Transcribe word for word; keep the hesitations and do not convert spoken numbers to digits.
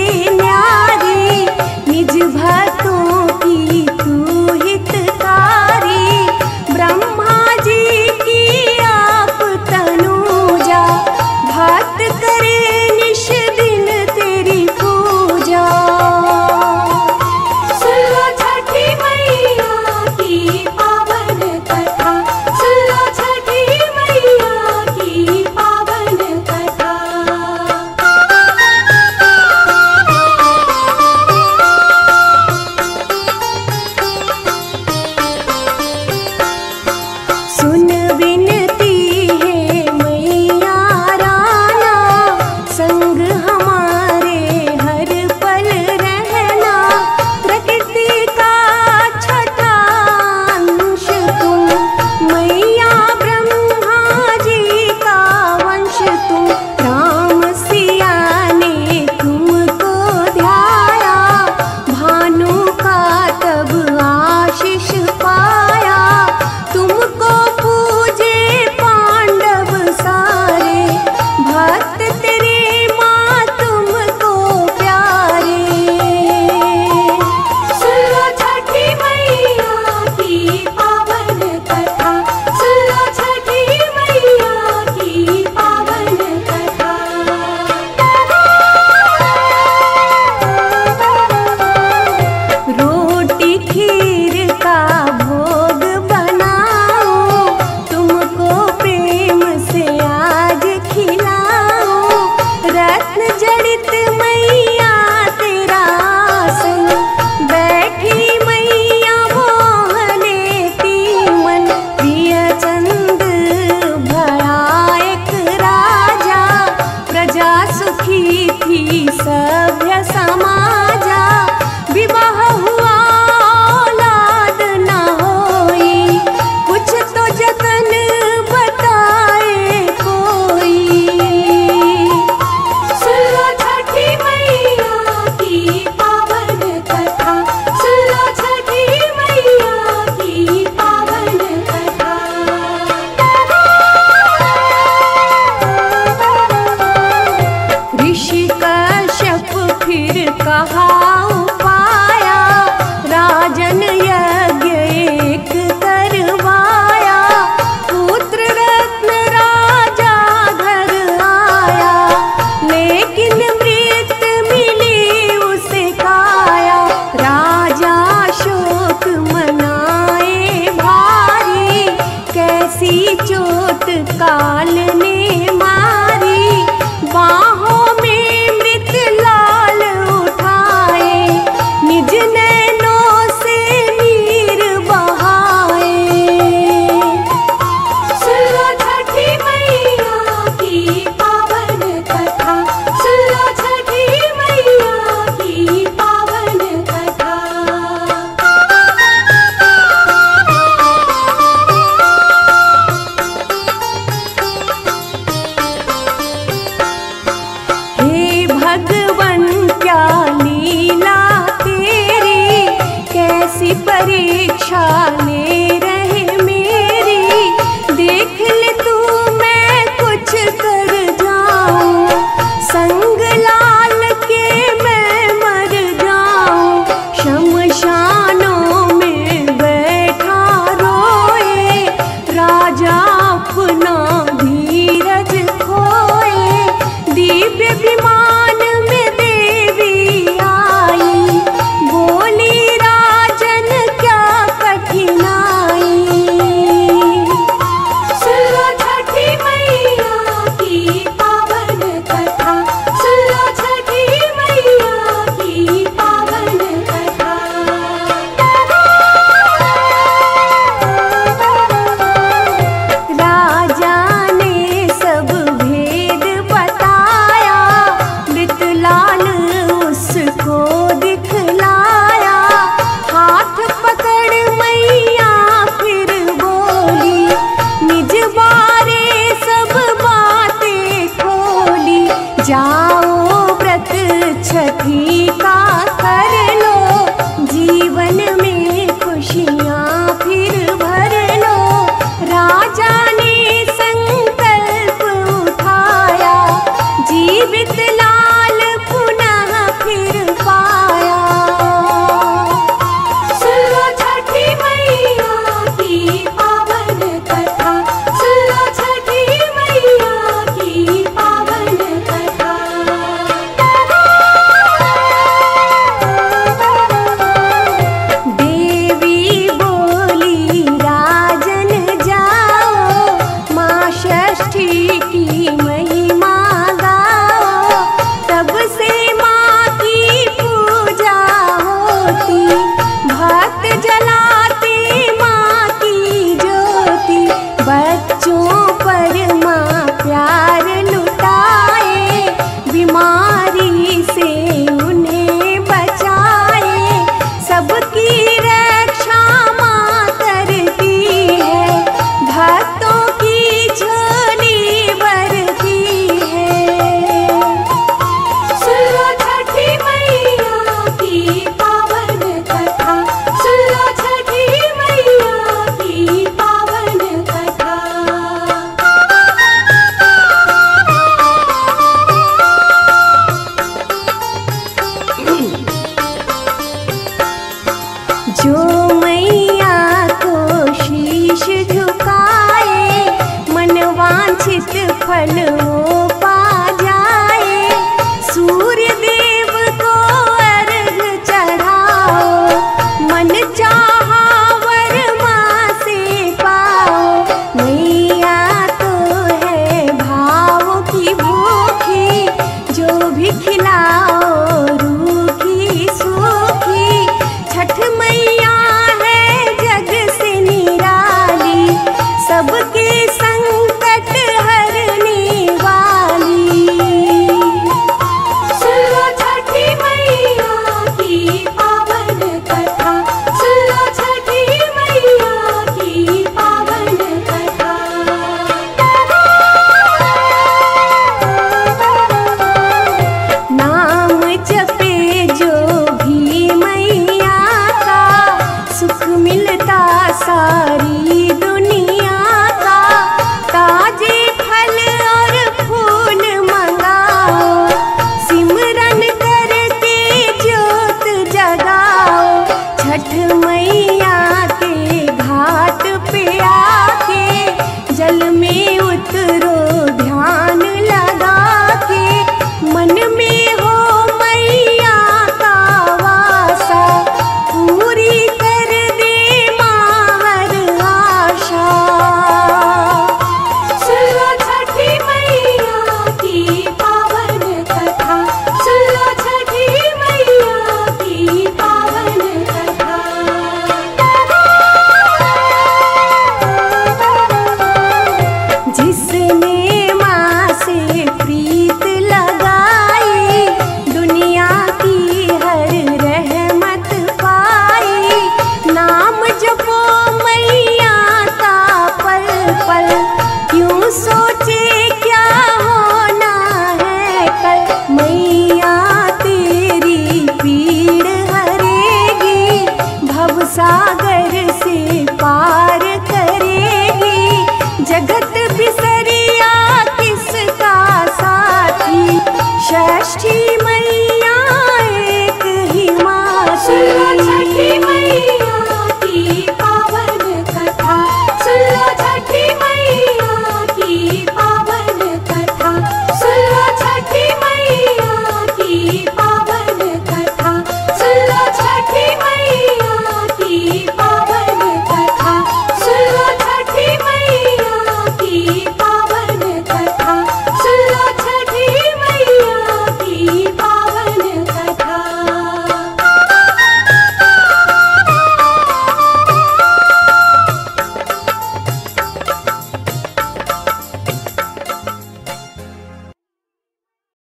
न्यारी, निज भक्तों की तू हितकारी। ब्रह्मा जी की आप तनूजा, भक्त करे निश दिन तेरी पूजा। सुन लो छठी मैया की पावन कथा, सुन लो छठी मैया की पावन कथा। सुन विनती है मैया राना, संग हमारे हर पल रहना। प्रकृति का छठा अंश तुम, मैया ब्रह्मा जी का वंश तुम। राम सिया ने तुमको ध्याया, भानु का तब आशीष पाया। तुमको पूजे पांडव सारे, भक्त तेरे माँ तुमको प्यारे। सुन लो छठी मैया की पावन कथा, सुन लो छठी मैया की पावन कथा। रोटी खीर का भोग बनाओ, तुमको प्रेम से आज खिलाओ। रत्न जड़ित मैया तेरा आसन, बैठी मैया मोह लेती मन। प्रिय चंद भया एक राजा, प्रजा सुखी थी सभ्य समाजा। विवाह हुआ औलाद न होई, कुछ तो जतन बताए कोई। सुन लो छठी मैया की पावन कथा, सुन लो छठी मैया की पावन कथा। ऋषि कश्यप फिर कहा उपाया, राजन यज्ञ एक करवाया। पुत्र रत्न राजा घर आया, लेकिन मृत मिली उसे काया। राजा शोक मनाए भारी, कैसी चोट काल ने मारी। बाहों में मृत लाल उठाए, निज नैनों से नीर बहाए। सुन लो छठी मैया की पावन कथा, सुन लो छठी मैया की पावन कथा। हे भगवन क्या लीला तेरी, कैसी परीक्षा ले रहे मेरी। देख ले तू मैं कुछ कर जाऊं, संग लाल के मैं मर जाऊं। शमशानों में बैठा रोए, राजा अपना धीरज खोए। दिव्य विमान में देवी आई, बोली राजन क्या कठिनाई। सुन लो छठी मैया की पावन कथा, सुन लो छठी मैया की पावन कथा। राजा ने सब भेद बताया, मृतलाल उसको दिखलाया। हाथ पकड़ मैया फिर बोली, निज बारे सब बातें खोली। जाओ व्रत छठी का कर लो, जीवन में खुशियाँ फिर भर लो। राजा ने संकल्प उठाया, जीवित लाल पुनः फिर बनवा